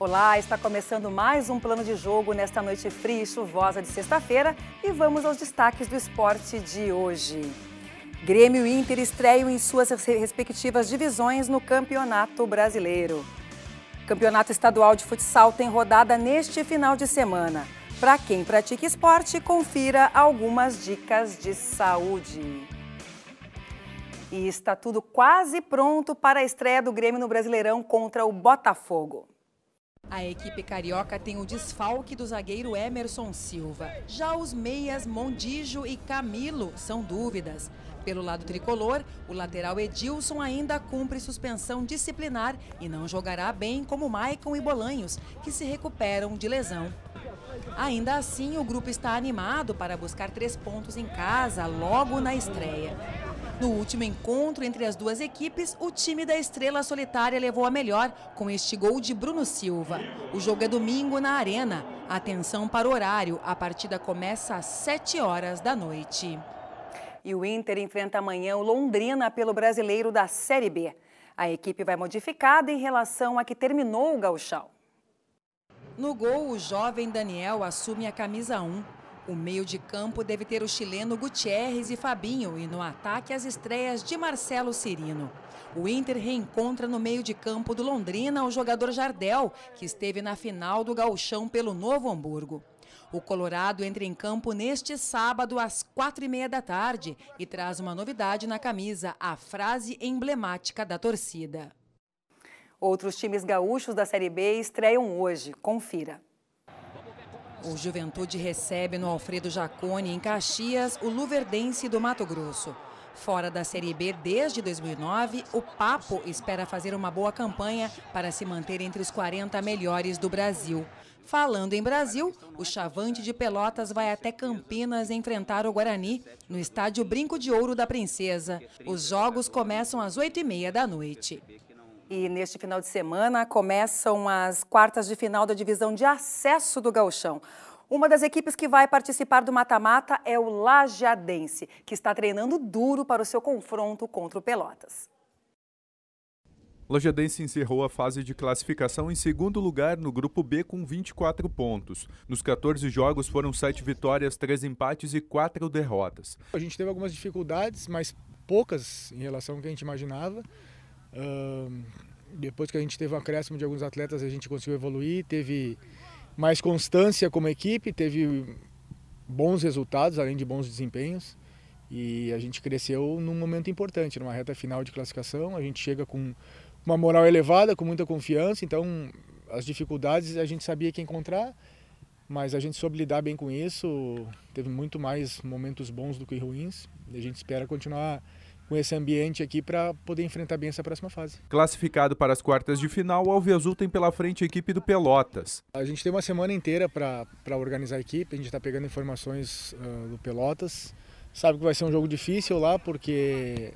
Olá, está começando mais um Plano de Jogo nesta noite fria e chuvosa de sexta-feira e vamos aos destaques do esporte de hoje. Grêmio e Inter estreiam em suas respectivas divisões no Campeonato Brasileiro. Campeonato Estadual de Futsal tem rodada neste final de semana. Para quem pratica esporte, confira algumas dicas de saúde. E está tudo quase pronto para a estreia do Grêmio no Brasileirão contra o Botafogo. A equipe carioca tem o desfalque do zagueiro Emerson Silva. Já os meias Mondijo e Camilo são dúvidas. Pelo lado tricolor, o lateral Edilson ainda cumpre suspensão disciplinar e não jogará bem como Maicon e Bolanhos, que se recuperam de lesão. Ainda assim, o grupo está animado para buscar 3 pontos em casa logo na estreia. No último encontro entre as duas equipes, o time da Estrela Solitária levou a melhor com este gol de Bruno Silva. O jogo é domingo na Arena. Atenção para o horário, a partida começa às 7 horas da noite. E o Inter enfrenta amanhã o Londrina pelo Brasileiro da Série B. A equipe vai modificada em relação a que terminou o Gauchão. No gol, o jovem Daniel assume a camisa 1. O meio de campo deve ter o chileno Gutierrez e Fabinho e no ataque as estreias de Marcelo Cirino. O Inter reencontra no meio de campo do Londrina o jogador Jardel, que esteve na final do Gauchão pelo Novo Hamburgo. O Colorado entra em campo neste sábado às 4h30 da tarde e traz uma novidade na camisa, a frase emblemática da torcida. Outros times gaúchos da Série B estreiam hoje. Confira. O Juventude recebe no Alfredo Jaconi, em Caxias, o Luverdense do Mato Grosso. Fora da Série B desde 2009, o Papo espera fazer uma boa campanha para se manter entre os 40 melhores do Brasil. Falando em Brasil, o Chavante de Pelotas vai até Campinas enfrentar o Guarani, no estádio Brinco de Ouro da Princesa. Os jogos começam às 8h30 da noite. E neste final de semana começam as quartas de final da divisão de acesso do Gauchão. Uma das equipes que vai participar do mata-mata é o Lajeadense, que está treinando duro para o seu confronto contra o Pelotas. O Lajeadense encerrou a fase de classificação em segundo lugar no Grupo B com 24 pontos. Nos 14 jogos foram 7 vitórias, 3 empates e 4 derrotas. A gente teve algumas dificuldades, mas poucas em relação ao que a gente imaginava. Depois que a gente teve um acréscimo de alguns atletas, a gente conseguiu evoluir, teve mais constância como equipe, teve bons resultados, além de bons desempenhos. E a gente cresceu num momento importante, numa reta final de classificação. A gente chega com uma moral elevada, com muita confiança, então as dificuldades a gente sabia que encontrar, mas a gente soube lidar bem com isso, teve muito mais momentos bons do que ruins, e a gente espera continuar com esse ambiente aqui para poder enfrentar bem essa próxima fase. Classificado para as quartas de final, o Alviazul tem pela frente a equipe do Pelotas. A gente tem uma semana inteira para organizar a equipe, a gente está pegando informações do Pelotas, sabe que vai ser um jogo difícil lá, porque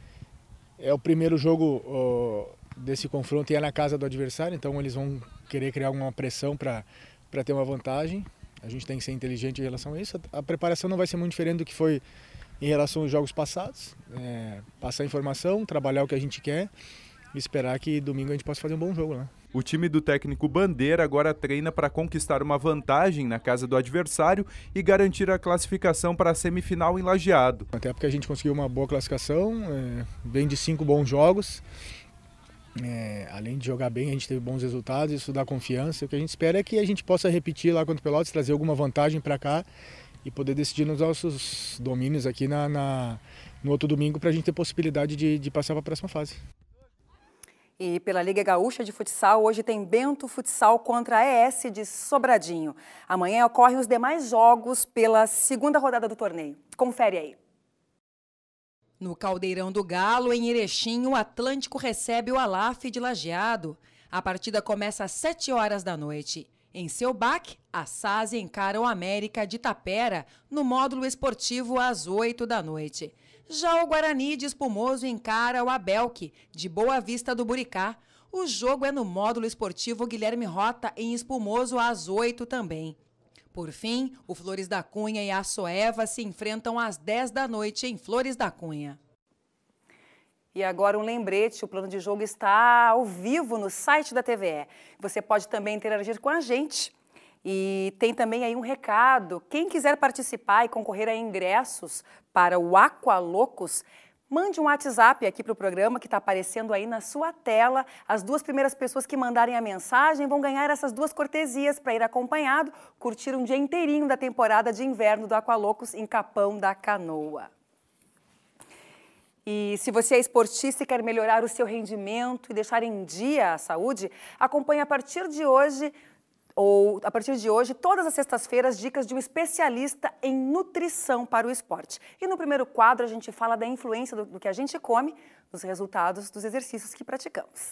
é o primeiro jogo desse confronto e é na casa do adversário, então eles vão querer criar uma pressão para ter uma vantagem. A gente tem que ser inteligente em relação a isso. A preparação não vai ser muito diferente do que foi em relação aos jogos passados. Passar informação, trabalhar o que a gente quer e esperar que domingo a gente possa fazer um bom jogo, né? O time do técnico Bandeira agora treina para conquistar uma vantagem na casa do adversário e garantir a classificação para a semifinal em Lajeado. Até porque a gente conseguiu uma boa classificação, vem de 5 bons jogos. Além de jogar bem, a gente teve bons resultados, isso dá confiança. O que a gente espera é que a gente possa repetir lá contra o Pelotas, trazer alguma vantagem para cá e poder decidir nos nossos domínios aqui no outro domingo para a gente ter possibilidade de passar para a próxima fase. E pela Liga Gaúcha de Futsal, hoje tem Bento Futsal contra a ES de Sobradinho. Amanhã ocorrem os demais jogos pela segunda rodada do torneio. Confere aí. No Caldeirão do Galo, em Erechim, o Atlântico recebe o Alaf de Lajeado. A partida começa às 7 horas da noite. Em seu baque, a SASE encara o América de Tapera, no módulo esportivo às 8 da noite. Já o Guarani de Espumoso encara o Abelque, de Boa Vista do Buricá. O jogo é no módulo esportivo Guilherme Rota, em Espumoso, às 8 também. Por fim, o Flores da Cunha e a Soeva se enfrentam às 10 da noite em Flores da Cunha. E agora um lembrete, o plano de jogo está ao vivo no site da TVE. Você pode também interagir com a gente. E tem também aí um recado, quem quiser participar e concorrer a ingressos para o Aqualocos, mande um WhatsApp aqui para o programa que está aparecendo aí na sua tela. As 2 primeiras pessoas que mandarem a mensagem vão ganhar essas 2 cortesias para ir acompanhado, curtir um dia inteirinho da temporada de inverno do Aqualocos em Capão da Canoa. E se você é esportista e quer melhorar o seu rendimento e deixar em dia a saúde, acompanhe a partir de hoje, todas as sextas-feiras, dicas de um especialista em nutrição para o esporte. E no primeiro quadro a gente fala da influência do que a gente come nos resultados dos exercícios que praticamos.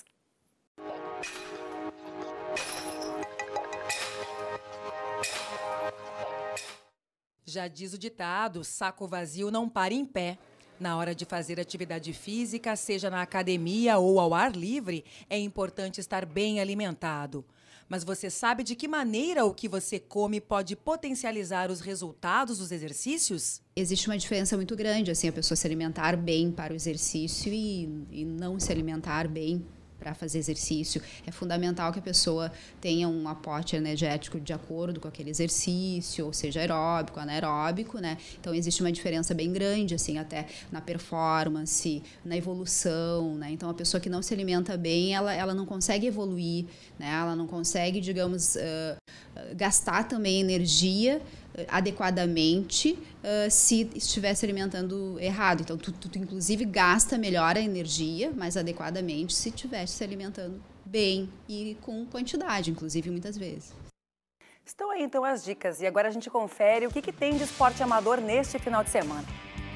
Já diz o ditado, saco vazio não para em pé. Na hora de fazer atividade física, seja na academia ou ao ar livre, é importante estar bem alimentado. Mas você sabe de que maneira o que você come pode potencializar os resultados dos exercícios? Existe uma diferença muito grande, assim, a pessoa se alimentar bem para o exercício e não se alimentar bem para fazer exercício. É fundamental que a pessoa tenha um aporte energético de acordo com aquele exercício, ou seja, aeróbico, anaeróbico, né? Então existe uma diferença bem grande, assim, até na performance, na evolução, né? Então a pessoa que não se alimenta bem, ela não consegue evoluir, né? Ela não consegue, digamos, gastar também energia adequadamente se estiver se alimentando errado. Então, tu inclusive gasta melhor a energia, mais adequadamente, se estiver se alimentando bem e com quantidade, inclusive, muitas vezes. Estão aí, então, as dicas. E agora a gente confere o que tem de esporte amador neste final de semana.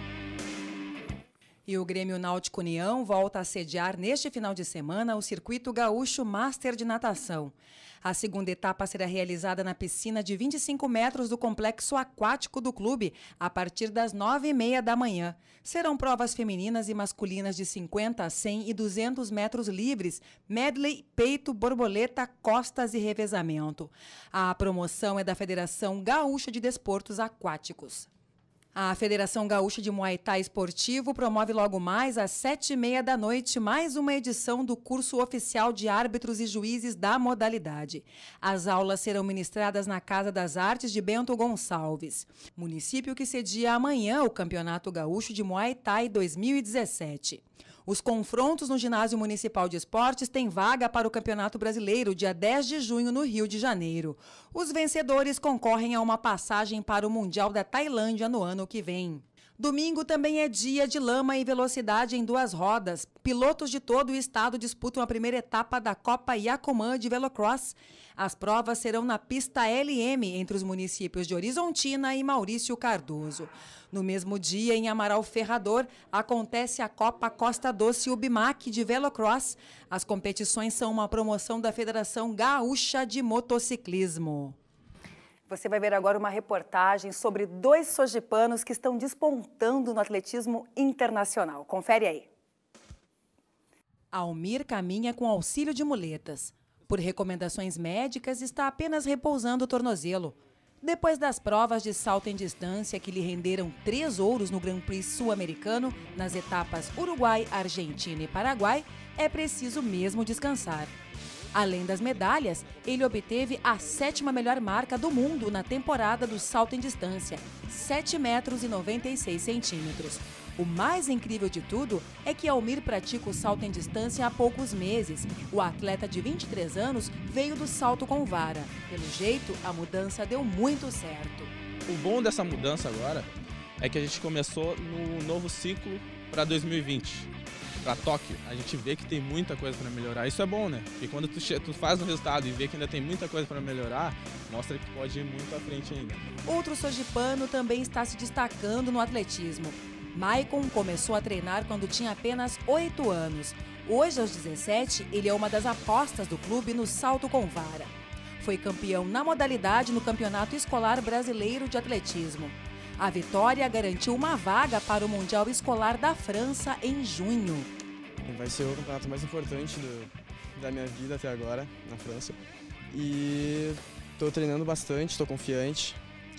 E o Grêmio Náutico União volta a sediar neste final de semana o Circuito Gaúcho Master de Natação. A segunda etapa será realizada na piscina de 25 metros do complexo aquático do clube, a partir das 9h30 da manhã. Serão provas femininas e masculinas de 50, 100 e 200 metros livres, medley, peito, borboleta, costas e revezamento. A promoção é da Federação Gaúcha de Desportos Aquáticos. A Federação Gaúcha de Muay Thai Esportivo promove logo mais às 7h30 da noite mais uma edição do curso oficial de árbitros e juízes da modalidade. As aulas serão ministradas na Casa das Artes de Bento Gonçalves, município que cedia amanhã o Campeonato Gaúcho de Muay Thai 2017. Os confrontos no Ginásio Municipal de Esportes têm vaga para o Campeonato Brasileiro, dia 10 de junho, no Rio de Janeiro. Os vencedores concorrem a uma passagem para o Mundial da Tailândia no ano que vem. Domingo também é dia de lama e velocidade em 2 rodas. Pilotos de todo o estado disputam a primeira etapa da Copa Iacomã de Velocross. As provas serão na pista LM, entre os municípios de Horizontina e Maurício Cardoso. No mesmo dia, em Amaral Ferrador, acontece a Copa Costa Doce UBMAC de Velocross. As competições são uma promoção da Federação Gaúcha de Motociclismo. Você vai ver agora uma reportagem sobre 2 sojipanos que estão despontando no atletismo internacional. Confere aí. Almir caminha com auxílio de muletas. Por recomendações médicas, está apenas repousando o tornozelo. Depois das provas de salto em distância que lhe renderam 3 ouros no Grand Prix sul-americano, nas etapas Uruguai, Argentina e Paraguai, é preciso mesmo descansar. Além das medalhas, ele obteve a 7ª melhor marca do mundo na temporada do salto em distância, 7,96 metros. O mais incrível de tudo é que Almir pratica o salto em distância há poucos meses. O atleta de 23 anos veio do salto com vara. Pelo jeito, a mudança deu muito certo. O bom dessa mudança agora é que a gente começou no novo ciclo para 2020. Para Tóquio, a gente vê que tem muita coisa para melhorar. Isso é bom, né? Porque quando tu faz um resultado e vê que ainda tem muita coisa para melhorar, mostra que pode ir muito à frente ainda. Outro sojipano também está se destacando no atletismo. Maicon começou a treinar quando tinha apenas 8 anos. Hoje, aos 17, ele é uma das apostas do clube no salto com vara. Foi campeão na modalidade no Campeonato Escolar Brasileiro de Atletismo. A vitória garantiu uma vaga para o Mundial Escolar da França em junho. Vai ser o campeonato mais importante da minha vida até agora, na França. E estou treinando bastante, estou confiante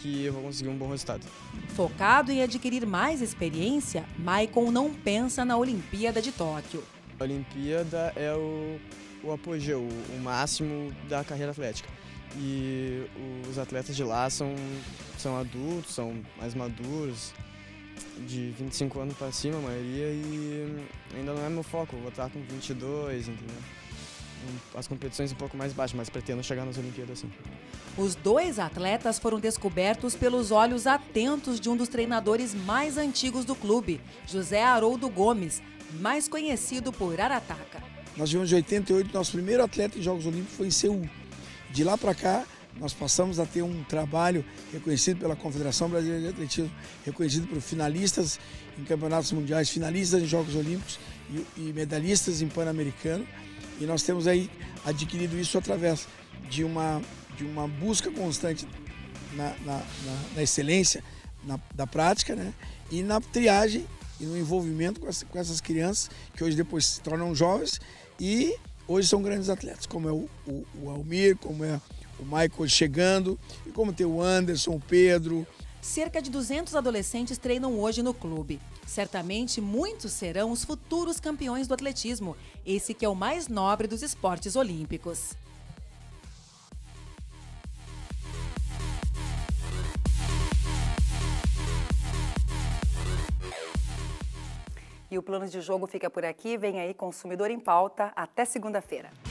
que eu vou conseguir um bom resultado. Focado em adquirir mais experiência, Maicon não pensa na Olimpíada de Tóquio. A Olimpíada é o apogeu, o máximo da carreira atlética. E os atletas de lá são adultos, são mais maduros, de 25 anos para cima a maioria, e ainda não é meu foco, eu vou estar com 22, entendeu? As competições um pouco mais baixas, mas pretendo chegar nas Olimpíadas sim. Os dois atletas foram descobertos pelos olhos atentos de um dos treinadores mais antigos do clube, José Haroldo Gomes, mais conhecido por Arataca. Nós viemos em 88, nosso primeiro atleta em Jogos Olímpicos foi em Seul. De lá para cá, nós passamos a ter um trabalho reconhecido pela Confederação Brasileira de Atletismo, reconhecido por finalistas em campeonatos mundiais, finalistas em Jogos Olímpicos e medalhistas em Pan-Americano. E nós temos aí adquirido isso através de uma busca constante na excelência da prática, né? E na triagem e no envolvimento com essas crianças que hoje depois se tornam jovens e hoje são grandes atletas, como é o Almir, como é o Michael chegando, e como tem o Anderson, o Pedro. Cerca de 200 adolescentes treinam hoje no clube. Certamente muitos serão os futuros campeões do atletismo, esse que é o mais nobre dos esportes olímpicos. E o plano de jogo fica por aqui. Vem aí, Consumidor em Pauta. Até segunda-feira.